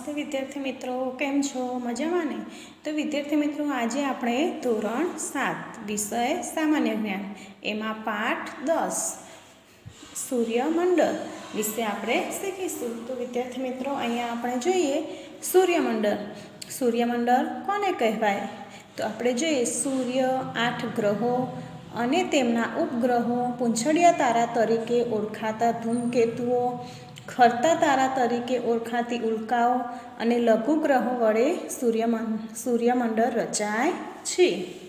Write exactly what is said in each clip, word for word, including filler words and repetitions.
नमस्ते विद्यार्थी मित्रों, केम छो? मजामां ने? तो विद्यार्थी मित्रों, आज आपणे धोरण सात विषय सामान्य ज्ञान एमां पाठ दस सूर्यमंडल विषे आपणे शीखीशुं। तो विद्यार्थी मित्रों, अहींया आपणे जोईए सूर्यमंडल। सूर्यमंडल कोने कहेवाय? तो आपणे जोईए सूर्य, आठ ग्रहो अने तेमना उपग्रहो, पूंछड़िया तारा तरीके ओळखाता धूमकेतुओ, खरता तारा तरीके ओळखाती उल्काओ अने लघुग्रहो वडे सूर्यमं सूर्यमंडल रचाय छे।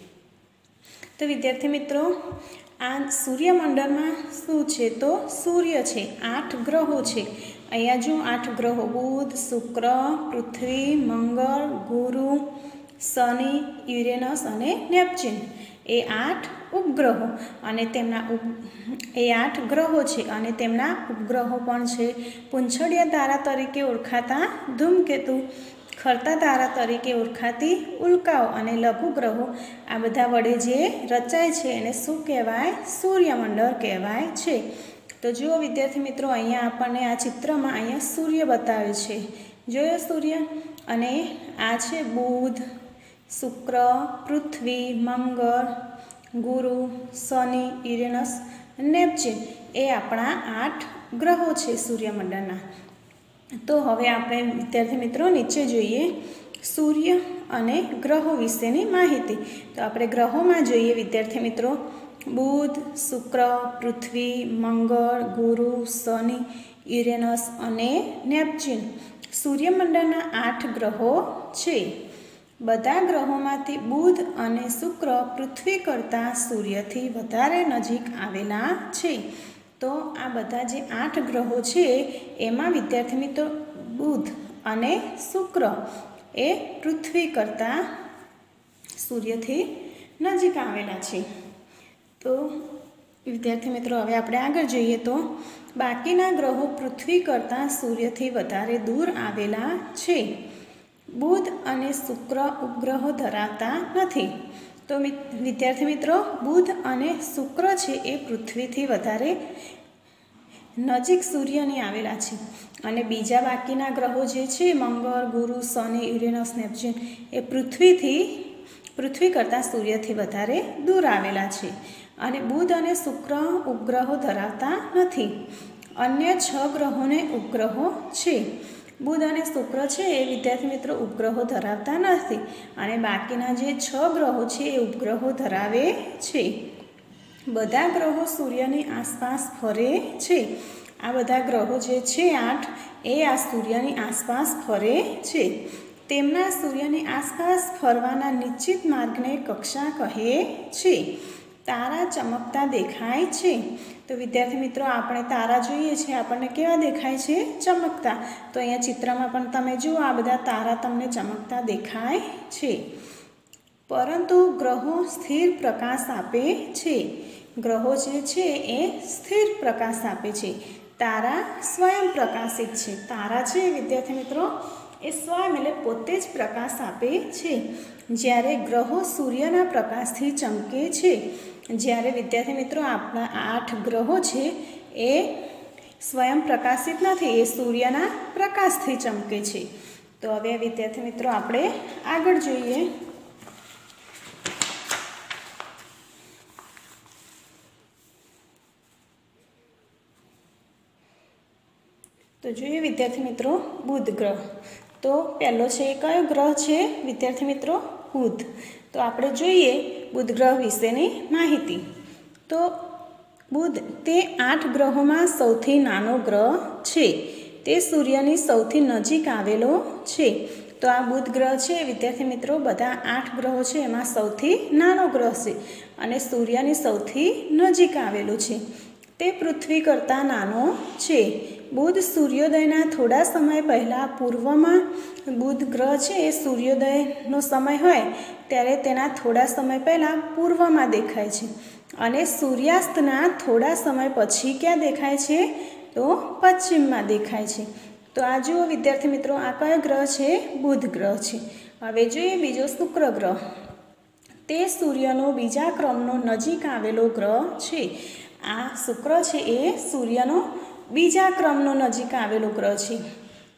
तो विद्यार्थी मित्रों, आ सूर्यमंडल में शुं छे? तो सूर्य छे, आठ ग्रहो छे। अहींया जो आठ ग्रहो बुध, शुक्र, पृथ्वी, मंगल, गुरु, शनि, युरेनस अने नेपच्यून ए आठ उपग्रहो अने तेमना उप ए आठ ग्रहो छे अने तेमना उपग्रहो पण छे पूंछड़िया तारा तरीके ओळखाता धूमकेतु, खरता तारा तरीके ओळखाती उल्काओ अने लघुग्रहो आ बधा वडे जे रचाय छे एने शुं कहेवाय? सूर्यमंडल कहेवाय छे। तो जुओ विद्यार्थी मित्रों, अहींया आपणे आ चित्रमां अहींया सूर्य बताव्यो छे। जोयो सूर्य अने आ छे बुध, शुक्र, पृथ्वी, मंगल, गुरु, शनि, युरेनस, नेपच्यून ए आपणा आठ ग्रहो छे सूर्यमंडलना। तो हवे आपणे विद्यार्थी मित्रों नीचे जोईए सूर्य अने ग्रहो विशेनी माहिती। तो आपणे ग्रहोमां जोईए विद्यार्थी मित्रों बुध, शुक्र, पृथ्वी, मंगल, गुरु, शनि, युरेनस अने नेपच्यून सूर्यमंडलना आठ ग्रहो छे। बधा ग्रहोमांथी बुध अने शुक्र पृथ्वी करता सूर्यथी वधारे नजीक आवेला छे। तो आ बधा जे आठ ग्रहो छे एमां विद्यार्थी मित्रों बुध अने शुक्र ए पृथ्वी करता सूर्यथी नजीक आवेला छे। तो विद्यार्थी मित्रों, हवे आपणे आगळ जोईए तो बाकीना ग्रहो पृथ्वी करता सूर्यथी वधारे दूर आवेला छे। बुध अने शुक्र उपग्रहो धरावता नथी। तो विद्यार्थी मित्रों, बुध अने शुक्र छे ए पृथ्वीथी वधारे नजीक सूर्यनी आवेला छे अने बीजा बाकीना ग्रहो जे छे मंगल, गुरु, शनि, युरेनस, नेपच्यून ए पृथ्वीथी पृथ्वी करता सूर्यथी वधारे दूर आवेला छे अने बुध अने शुक्र उपग्रहो धरावता नथी। अन्य छ ग्रहोने उपग्रहो छे। बुध अने शुक्र छे ए विद्यार्थी मित्रों उपग्रहो धरावता नथी अने बाकीना जे छ ग्रहो छे ए उपग्रहो धरावे छे। बधा ग्रहो सूर्यनी आसपास फरे छे। आ बधा ग्रहो जे छे आठ ए आ सूर्यनी आसपास फरे छे। तेमना सूर्यनी आसपास फरवाना निश्चित मार्गने कक्षा कहे छे। तारा चमकता देखाय छे। तो विद्यार्थी मित्रों, आपणे तारा जोईए छे, आपणे केवा देखाय छे? चमकता। तो अहींया चित्रमां पण तमे जुओ आ बधा तारा तमने चमकता देखाय छे। परंतु ग्रहो स्थिर प्रकाश आपे छे। ग्रहो जे छे ए स्थिर प्रकाश आपे छे। तारा स्वयं प्रकाशित छे। तारा छे विद्यार्थी मित्रों ए स्वयं एटले पोते ज प्रकाश आपे छे। ज्यारे ग्रहो सूर्यना प्रकाशथी चमके छे। ज्यारे विद्यार्थी मित्रों आपणा आठ ग्रहो छे ए स्वयं प्रकाशित नथी, ए सूर्यना प्रकाशथी चमके छे। तो हवे विद्यार्थी मित्रों आपणे आगळ जोईए तो जोईए विद्यार्थी मित्रों बुध ग्रह। तो पहलो छे कयो ग्रह छे विद्यार्थी मित्रों? बुध। तो आपणे जोईए बुध ग्रह विशेनी माहिती। तो बुध ते आठ ग्रहोमां सौथी नानो ग्रह छे। ते सूर्यनी सौथी नजीक आवेलो छे। तो आ बुध ग्रह छे विद्यार्थी मित्रों बधा आठ ग्रहो छे एमां सौथी नानो ग्रह छे अने सूर्यनी सौथी नजीक आवेलो छे। ते पृथ्वी करता नानो छे। बुध सूर्योदयना थोड़ा समय पहला पूर्व में बुध ग्रह छे ए सूर्योदयनो समय होय त्यारे तेना थोड़ा समय पहला पूर्व में देखाय छे अने सूर्यास्तना थोड़ा समय पछी क्या देखाय छे? तो पश्चिम में देखाय छे। तो आ जुओ विद्यार्थी मित्रों आ कयो ग्रह छे? बुध ग्रह छे। हवे जोईए बीजो शुक्र ग्रह। ते सूर्यनो बीजा क्रमनो नजीक आवेलो ग्रह छे। आ शुक्र छे ए सूर्यनो बीजा क्रमनो नजीक आवेलो ग्रह छे।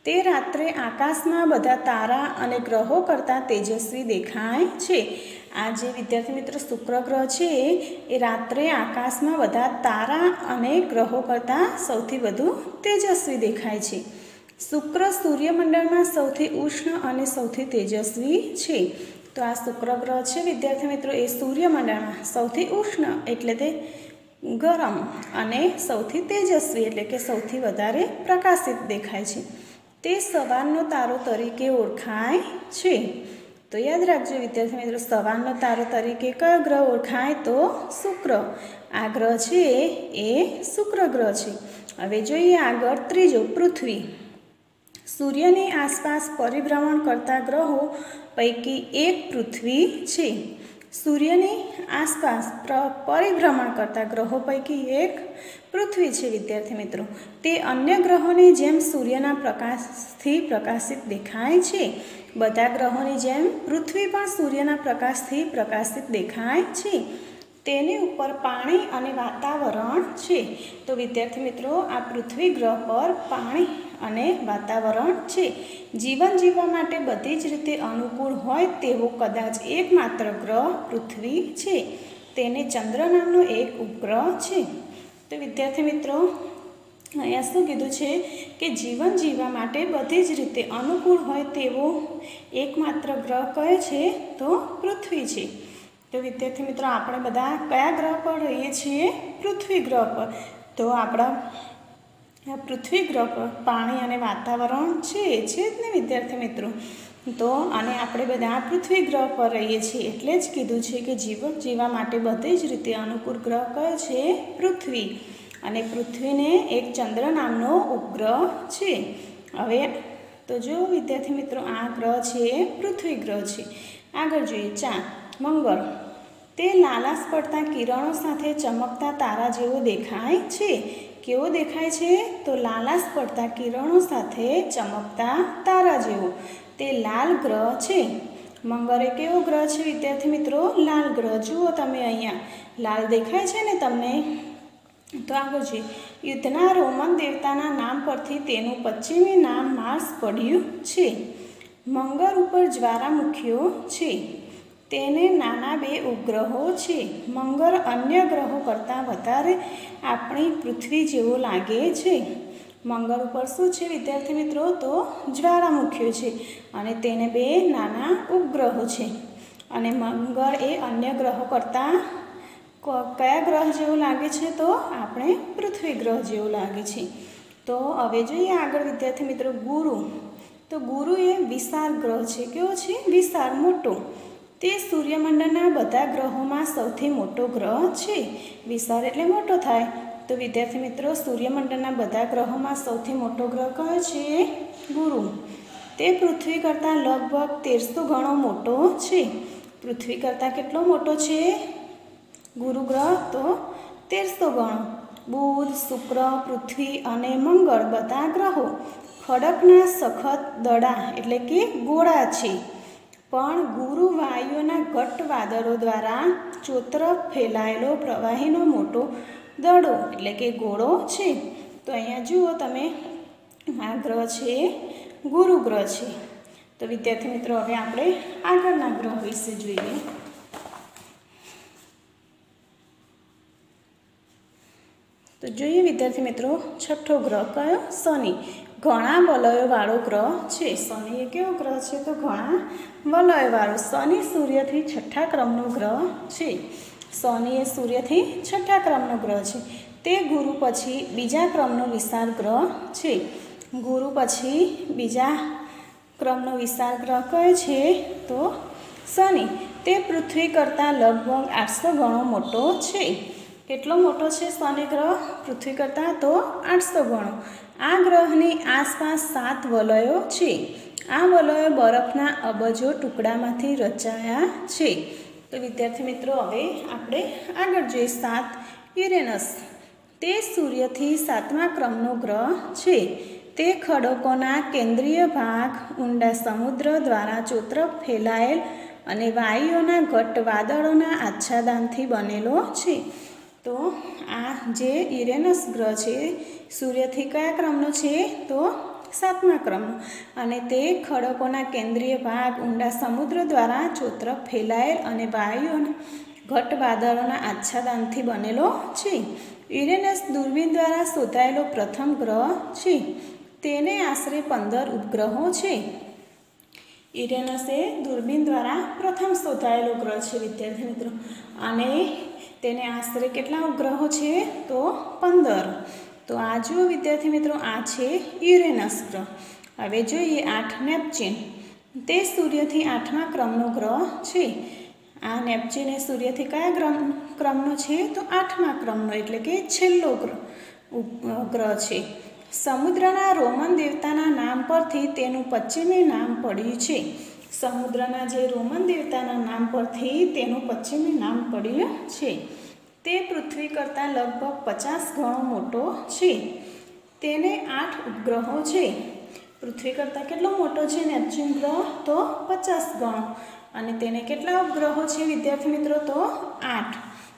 તે રાત્રે આકાશમાં બધા તારા અને ગ્રહો કરતાં તેજસ્વી દેખાય છે. આ જે વિદ્યાર્થી મિત્રો શુક્ર ગ્રહ છે એ રાત્રે આકાશમાં બધા તારા અને ગ્રહો કરતાં સૌથી વધુ તેજસ્વી દેખાય છે. શુક્ર સૂર્યમંડળમાં સૌથી ઉષ્ણ અને સૌથી તેજસ્વી છે. તો આ શુક્ર ગ્રહ છે વિદ્યાર્થી મિત્રો એ સૂર્યમંડળમાં સૌથી ઉષ્ણ એટલે તે ગરમ અને સૌથી તેજસ્વી એટલે કે સૌથી વધારે પ્રકાશિત દેખાય છે. તે સવારનો તારો તરીકે ઓળખાય છે. તો યાદ રાખજો વિદ્યાર્થી મિત્રો, સવારનો તારો તરીકે કયો ગ્રહ ઓળખાય? તો શુક્ર. આ ગ્રહ છે એ શુક્ર ગ્રહ છે. હવે જોઈએ આગળ ત્રીજો, પૃથ્વી. સૂર્યની આસપાસ પરિભ્રમણ કરતા ગ્રહો પૈકી એક પૃથ્વી છે. સૂર્યની આસપાસ પરિભ્રમણ કરતા ગ્રહો પૈકી એક પૃથ્વી છે વિદ્યાર્થી મિત્રો. તે અન્ય ગ્રહોની જેમ સૂર્યના પ્રકાશથી પ્રકાશિત દેખાય છે. બધા ગ્રહોની જેમ પૃથ્વી પણ સૂર્યના પ્રકાશથી પ્રકાશિત દેખાય છે. તેની ઉપર પાણી અને વાતાવરણ છે. તો વિદ્યાર્થી મિત્રો, આ પૃથ્વી ગ્રહ પર પાણી અને વાતાવરણ છે. જીવન જીવવા માટે બધી જ રીતે અનુકૂળ હોય તેવો કદાચ એકમાત્ર ગ્રહ પૃથ્વી છે. તેને ચંદ્ર નામનો એક ઉપગ્રહ છે. તો વિદ્યાર્થી મિત્રો, અહીંયા શું કીધું છે કે જીવન જીવવા માટે બધી જ રીતે અનુકૂળ હોય તેવો એકમાત્ર ગ્રહ કયો છે? તો પૃથ્વી છે. તો વિદ્યાર્થી મિત્રો, આપણે બધા કયા ગ્રહ પર રહીએ છીએ? પૃથ્વી ગ્રહ પર. તો આપણા પૃથ્વી ગ્રહ પર પાણી અને વાતાવરણ છે છે જ ને વિદ્યાર્થી મિત્રો. તો અને આપણે બધા પૃથ્વી ગ્રહ પર રહીએ છીએ એટલે જ કીધું છે કે જીવન જીવવા માટે બધી જ રીતે અનુકૂળ ગ્રહ કયો છે? પૃથ્વી. અને પૃથ્વીને એક ચંદ્ર નામનો ઉપગ્રહ છે. હવે તો જો વિદ્યાર્થી મિત્રો, આ ગ્રહ છે પૃથ્વી ગ્રહ છે. આગળ જોઈએ ચાર, મંગળ. તે લાલાશ પડતા કિરણો સાથે ચમકતા તારા જેવો દેખાય છે. કેવો દેખાય છે? તો લાલાશ પડતા કિરણો સાથે ચમકતા તારા જેવો. તે લાલ ગ્રહ છે. મંગળ એ કેવો ગ્રહ છે વિદ્યાર્થી મિત્રો? લાલ ગ્રહ. જુઓ તમે અહીંયા લાલ દેખાય છે ને તમને? તો આગળ જોઈએ, યુદ્ધના રોમન દેવતાના નામ પરથી તેનું પશ્ચિમી નામ માર્સ પડ્યું છે. મંગળ ઉપર જ્વાળામુખીઓ છે. તેને નાના બે ઉપગ્રહો છે. મંગળ અન્ય ગ્રહો કરતાં વધારે આપણી પૃથ્વી જેવો લાગે છે. મંગળ ઉપર શું છે વિદ્યાર્થી મિત્રો? તો જ્વાળામુખીઓ છે અને તેને બે નાના ઉપગ્રહો છે. અને મંગળ એ અન્ય ગ્રહો કરતાં કયા ગ્રહ જેવું લાગે છે? તો આપણે પૃથ્વી ગ્રહ જેવું લાગે છે. તો હવે જોઈએ આગળ વિદ્યાર્થી મિત્રો, ગુરુ. તો ગુરુ એ વિશાળ ગ્રહ છે. કેવો છે? વિશાળ, મોટો. તે સૂર્યમંડળના બધા ગ્રહોમાં સૌથી મોટો ગ્રહ છે. વિશાળ એટલે મોટો થાય. તો વિદ્યાર્થી મિત્રો, સૂર્યમંડળના બધા ગ્રહોમાં સૌથી મોટો ગ્રહ કયો છે? ગુરુ. તે પૃથ્વી કરતાં લગભગ તેરસો ગણો મોટો છે. પૃથ્વી કરતાં કેટલો મોટો છે ગુરુ ગ્રહ? તો તેરસો ગણો. બુધ, શુક્ર, પૃથ્વી અને મંગળ બધા ગ્રહો ખડકના સખત દડા એટલે કે ગોળા છે. પણ ગુરુ વાયુઓના ઘટ્ટ વાદળો દ્વારા ચોતરફ ફેલાયેલો પ્રવાહીનો મોટો દડો એટલે કે ગોળો છે. તો અહીંયા જુઓ તમે, આ ગ્રહ છે ગુરુ ગ્રહ છે. તો વિદ્યાર્થી મિત્રો, હવે આપણે આગળના ગ્રહ વિશે જોઈએ. તો જોઈએ વિદ્યાર્થી મિત્રો, છઠ્ઠો ગ્રહ કયો? શનિ. ઘણા વલયોવાળો ગ્રહ છે. શનિ એ કેવો ગ્રહ છે? તો ઘણા વલયોવાળો. શનિ સૂર્યથી છઠ્ઠા ક્રમનો ગ્રહ છે. શનિ એ સૂર્યથી છઠ્ઠા ક્રમનો ગ્રહ છે. તે ગુરુ પછી બીજા ક્રમનો વિશાળ ગ્રહ છે. ગુરુ પછી બીજા ક્રમનો વિશાળ ગ્રહ કયો છે? તો શનિ. તે પૃથ્વી કરતાં લગભગ આઠસો ગણો મોટો છે. કેટલો મોટો છે શનિ ગ્રહ પૃથ્વી કરતાં? તો આઠસો ગણો. આ ગ્રહની આસપાસ સાત વલયો છે. આ વલયો બરફના અબજો ટુકડામાંથી રચાયા છે. તો વિદ્યાર્થી મિત્રો, હવે આપણે આગળ જોઈએ સાત, યુરેનસ. તે સૂર્યથી સાતમા ક્રમનો ગ્રહ છે. તે ખડકોના કેન્દ્રીય ભાગ, ઊંડા સમુદ્ર દ્વારા ચોતરફ ફેલાયેલ અને વાયુઓના ઘટ્ટ વાદળોના આચ્છાદનથી બનેલો છે. તો આ જે યુરેનસ ગ્રહ છે સૂર્યથી કયા ક્રમનો છે? તો સાતમા ક્રમનો અને તે ખડકોના કેન્દ્રીય ભાગ ઊંડા સમુદ્ર દ્વારા ચોતરફ ફેલાયેલ અને વાયુઓના ઘટ વાદળોના આચ્છાદનથી બનેલો છે. યુરેનસ દૂરબીન દ્વારા શોધાયેલો પ્રથમ ગ્રહ છે. તેને આશરે પંદર ઉપગ્રહો છે. યુરેનસ એ દૂરબીન દ્વારા પ્રથમ શોધાયેલો ગ્રહ છે વિદ્યાર્થી મિત્રો, અને તેને આશરે કેટલા ઉપગ્રહો છે તો પંદર. તો આ જુઓ વિદ્યાર્થી મિત્રો, આ છે યુરેનસ ગ્રહ. હવે જોઈએ આઠ નેપચ્યુન. તે સૂર્યથી આઠમા ક્રમનો ગ્રહ છે. આ નેપચ્યુન એ સૂર્યથી કયા ક્રમ ક્રમનો છે તો આઠમા ક્રમનો, એટલે કે છેલ્લો ગ્રહ ગ્રહ છે. સમુદ્રના રોમન દેવતાના નામ પરથી તેનું પશ્ચિમી નામ પડ્યું છે. સમુદ્રના જે રોમન દેવતાના નામ પરથી તેનું પશ્ચિમી નામ પડ્યું છે. તે પૃથ્વી કરતાં લગભગ પચાસ ગણો મોટો છે. તેને આઠ ઉપગ્રહો છે. પૃથ્વી કરતાં કેટલો મોટો છે નેપચ્યુન ગ્રહ તો પચાસ ગણો, અને તેને કેટલા ઉપગ્રહો છે વિદ્યાર્થી મિત્રો તો આઠ.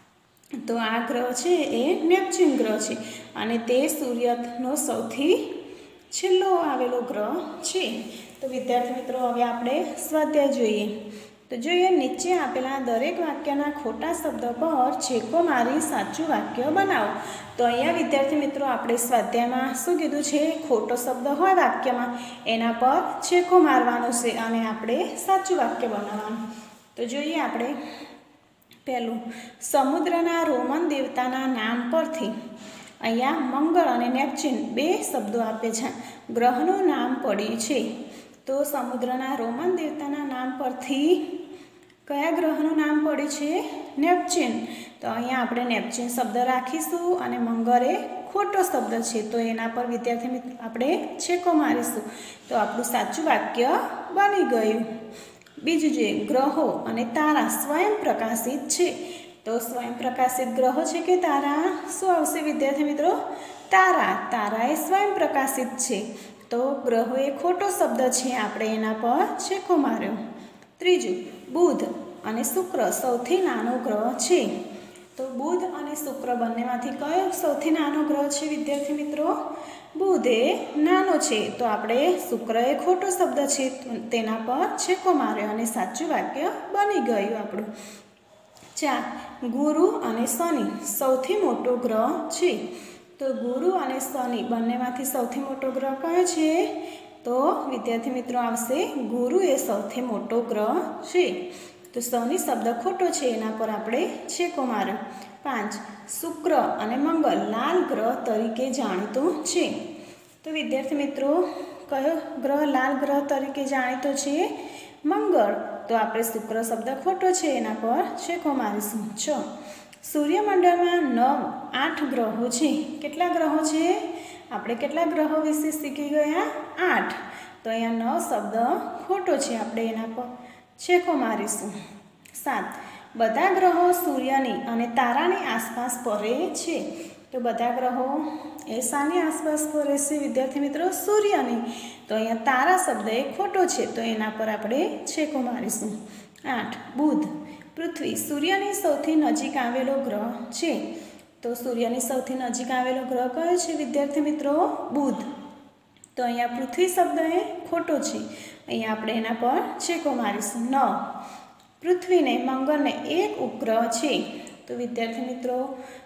તો આ ગ્રહ છે એ નેપચ્યુન ગ્રહ છે, અને તે સૂર્યનો સૌથી છેલ્લો આવેલો ગ્રહ છે. તો વિદ્યાર્થી મિત્રો, હવે આપણે સ્વાધ્યાય જોઈએ. તો જોઈએ, નીચે આપેલા દરેક વાક્યના ખોટા શબ્દ પર છેકો મારી સાચું વાક્ય બનાવો. તો અહીંયા વિદ્યાર્થી મિત્રો આપણે સ્વાધ્યાયમાં શું કીધું છે, ખોટો શબ્દ હોય વાક્યમાં એના પર છેકો મારવાનો છે અને આપણે સાચું વાક્ય બનાવવાનું. તો જોઈએ આપણે પહેલું, સમુદ્રના રોમન દેવતાના નામ પરથી. અહીંયા મંગળ અને નેપચ્યુન બે શબ્દો આપે છે. ગ્રહનું નામ પડ્યું છે. તો સમુદ્રના રોમન દેવતાના નામ પરથી કયા ગ્રહનું નામ પડ્યું છે નેપચ્યુન. તો અહીંયા આપણે નેપચ્યુન શબ્દ રાખીશું, અને મંગળ એ ખોટો શબ્દ છે તો એના પર વિદ્યાર્થી મિત્રો આપણે છેકો મારીશું. તો આપણું સાચું વાક્ય બની ગયું. બીજું જોઈએ, ગ્રહો અને તારા સ્વયં પ્રકાશિત છે. તો સ્વયં પ્રકાશિત ગ્રહો છે કે તારા? શું આવશે વિદ્યાર્થી મિત્રો? તારા. તારા એ સ્વયં પ્રકાશિત છે. તો ગ્રહો એ ખોટો શબ્દ છે, આપણે એના પર છેકો માર્યો. ત્રીજું, બુધ અને શુક્ર સૌથી નાનો ગ્રહ છે. તો બુધ અને શુક્ર બંનેમાંથી કયો સૌથી નાનો ગ્રહ છે વિદ્યાર્થી મિત્રો? બુધ એ નાનો છે. તો આપણે શુક્ર એ ખોટો શબ્દ છે, તેના પર છેકો માર્યો અને સાચું વાક્ય બની ગયું આપણું. ચાર, ગુરુ અને શનિ સૌથી મોટો ગ્રહ છે. તો ગુરુ અને શનિ બંનેમાંથી સૌથી મોટો ગ્રહ કયો છે? તો વિદ્યાર્થી મિત્રો આવશે ગુરુ એ સૌથી મોટો ગ્રહ છે. તો શનિ શબ્દ ખોટો છે, એના પર આપણે છેકો માર્યો. પાંચ, શુક્ર અને મંગળ લાલ ગ્રહ તરીકે જાણીતો છે. તો વિદ્યાર્થી મિત્રો કયો ગ્રહ લાલ ગ્રહ તરીકે જાણીતો છે? મંગળ. તો આપણે શુક્ર શબ્દ ખોટો છે, એના પર છેકો મારીશું. છ, સૂર્યમંડળમાં નવ આઠ ગ્રહો છે. કેટલા ગ્રહો છે? આપણે કેટલા ગ્રહો વિશે શીખી ગયા? આઠ. તો અહીંયા નવ શબ્દ ખોટો છે, આપણે એના પર છેકો મારીશું. સાત, બધા ગ્રહો સૂર્યની અને તારાની આસપાસ ફરે છે. તો બધા ગ્રહો એ શાની આસપાસ ફરે છે વિદ્યાર્થી મિત્રો? સૂર્યની. તો અહીંયા તારા શબ્દ એ ખોટો છે, તો એના પર આપણે છેકો મારીશું. આઠ, બુધ. પૃથ્વી સૂર્યની સૌથી નજીક આવેલો ગ્રહ છે. તો સૂર્યની સૌથી નજીક આવેલો ગ્રહ કયો છે વિદ્યાર્થી મિત્રો? બુધ. તો અહીંયા પૃથ્વી શબ્દ એ ખોટો છે, અહીંયા આપણે એના પર છેકો મારીશું. નવ, પૃથ્વીને મંગળને એક ઉપગ્રહ છે. તો વિદ્યાર્થી મિત્રો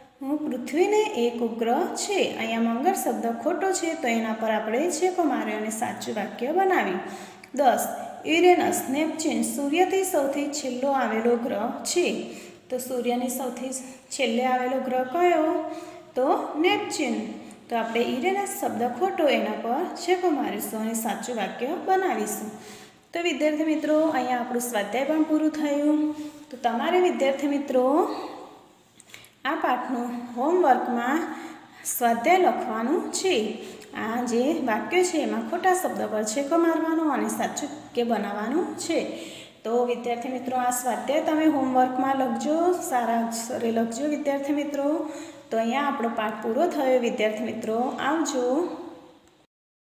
પૃથ્વીને એક ઉપગ્રહ છે, અહીંયા મંગળ શબ્દ ખોટો છે, તો એના પર આપણે છેકો માર્યો અને સાચું વાક્ય બનાવ્યું. દસ, યુરેનસ નેપચ્યુન સૂર્યથી સૌથી છેલ્લો આવેલો ગ્રહ છે. તો સૂર્યની સૌથી છેલ્લે આવેલો ગ્રહ કયો? તો નેપચ્યુન. તો આપણે યુરેનસ શબ્દ ખોટો, એના પર છેકો મારીશું અને સાચું વાક્ય બનાવીશું. તો વિદ્યાર્થી મિત્રો અહીંયા આપણું સ્વાધ્યાય પણ પૂરું થયું. તો તમારે વિદ્યાર્થી મિત્રો આ પાઠનું હોમવર્કમાં સ્વાધ્યાય લખવાનું છે. આ જે વાક્ય છે એમાં ખોટા શબ્દ પર છેકો મારવાનો અને સાચું વાક્ય બનાવવાનું છે. તો વિદ્યાર્થી મિત્રો આ સ્વાધ્યાય તમે હોમવર્કમાં લખજો, સારા અક્ષરે લખજો વિદ્યાર્થી મિત્રો. તો અહીંયા આપણો પાઠ પૂરો થયો વિદ્યાર્થી મિત્રો. આવજો.